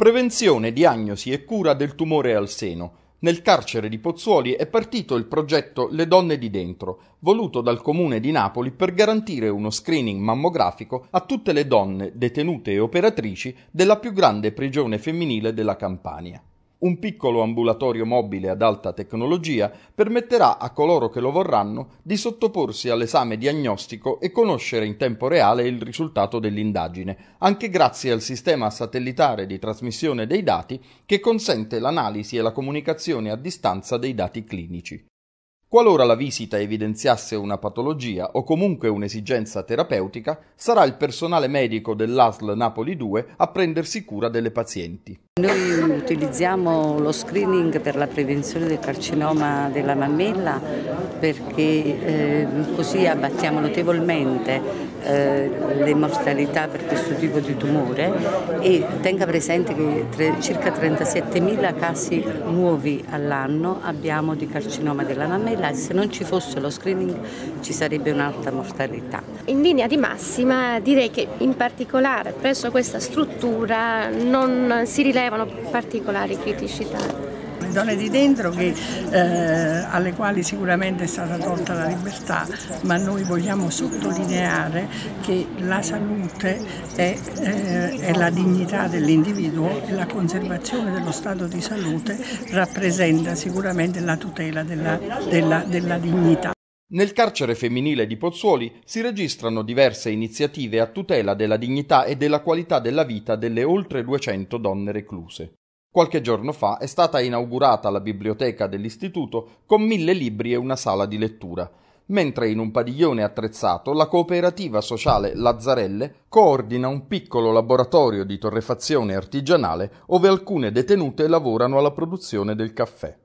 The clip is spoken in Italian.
Prevenzione, diagnosi e cura del tumore al seno. Nel carcere di Pozzuoli è partito il progetto Le donne di dentro, voluto dal Comune di Napoli per garantire uno screening mammografico a tutte le donne detenute e operatrici della più grande prigione femminile della Campania. Un piccolo ambulatorio mobile ad alta tecnologia permetterà a coloro che lo vorranno di sottoporsi all'esame diagnostico e conoscere in tempo reale il risultato dell'indagine, anche grazie al sistema satellitare di trasmissione dei dati che consente l'analisi e la comunicazione a distanza dei dati clinici. Qualora la visita evidenziasse una patologia o comunque un'esigenza terapeutica, sarà il personale medico dell'ASL Napoli 2 a prendersi cura delle pazienti. Noi utilizziamo lo screening per la prevenzione del carcinoma della mammella perché così abbattiamo notevolmente le mortalità per questo tipo di tumore, e tenga presente che circa 37.000 casi nuovi all'anno abbiamo di carcinoma della mammella, e se non ci fosse lo screening ci sarebbe un'alta mortalità. In linea di massima direi che in particolare presso questa struttura non si rilevano particolari criticità. Le donne di dentro alle quali sicuramente è stata tolta la libertà, ma noi vogliamo sottolineare che la salute è la dignità dell'individuo, e la conservazione dello stato di salute rappresenta sicuramente la tutela della dignità. Nel carcere femminile di Pozzuoli si registrano diverse iniziative a tutela della dignità e della qualità della vita delle oltre 200 donne recluse. Qualche giorno fa è stata inaugurata la biblioteca dell'istituto con 1000 libri e una sala di lettura, mentre in un padiglione attrezzato la cooperativa sociale Lazzarelle coordina un piccolo laboratorio di torrefazione artigianale ove alcune detenute lavorano alla produzione del caffè.